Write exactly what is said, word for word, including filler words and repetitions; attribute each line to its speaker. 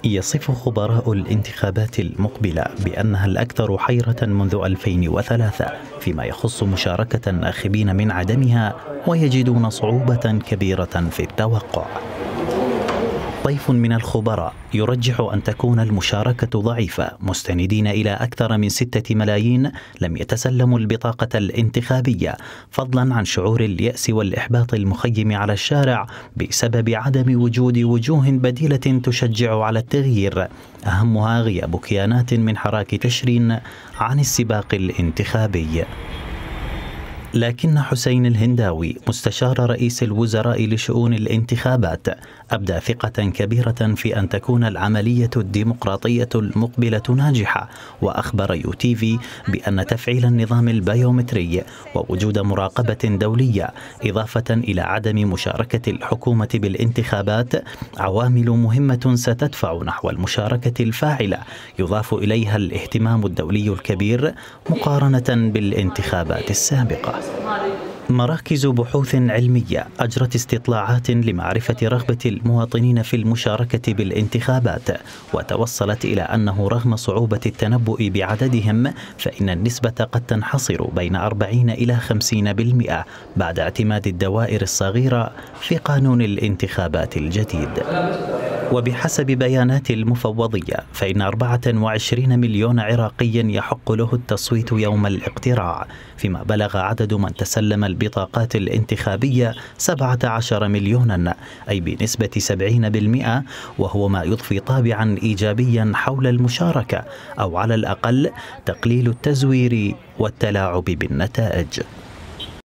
Speaker 1: يصف خبراء الانتخابات المقبلة بأنها الأكثر حيرة منذ ألفين وثلاثة فيما يخص مشاركة الناخبين من عدمها، ويجدون صعوبة كبيرة في التوقع. طيف من الخبراء يرجح أن تكون المشاركة ضعيفة، مستندين إلى أكثر من ستة ملايين لم يتسلموا البطاقة الانتخابية، فضلا عن شعور اليأس والإحباط المخيم على الشارع بسبب عدم وجود وجوه بديلة تشجع على التغيير، أهمها غياب كيانات من حراك تشرين عن السباق الانتخابي. لكن حسين الهنداوي مستشار رئيس الوزراء لشؤون الانتخابات أبدى ثقة كبيرة في أن تكون العملية الديمقراطية المقبلة ناجحة، وأخبر يو تي في بأن تفعيل النظام البيومتري ووجود مراقبة دولية إضافة إلى عدم مشاركة الحكومة بالانتخابات عوامل مهمة ستدفع نحو المشاركة الفاعلة، يضاف إليها الاهتمام الدولي الكبير مقارنة بالانتخابات السابقة. مراكز بحوث علمية أجرت استطلاعات لمعرفة رغبة المواطنين في المشاركة بالانتخابات، وتوصلت إلى أنه رغم صعوبة التنبؤ بعددهم فإن النسبة قد تنحصر بين أربعين إلى خمسين بالمئة بعد اعتماد الدوائر الصغيرة في قانون الانتخابات الجديد. وبحسب بيانات المفوضية فإن أربعة وعشرين مليون عراقي يحق له التصويت يوم الاقتراع، فيما بلغ عدد من تسلم البطاقات الانتخابية سبعة عشر مليونا، أي بنسبة سبعين بالمئة، وهو ما يضفي طابعا إيجابيا حول المشاركة، أو على الأقل تقليل التزوير والتلاعب بالنتائج.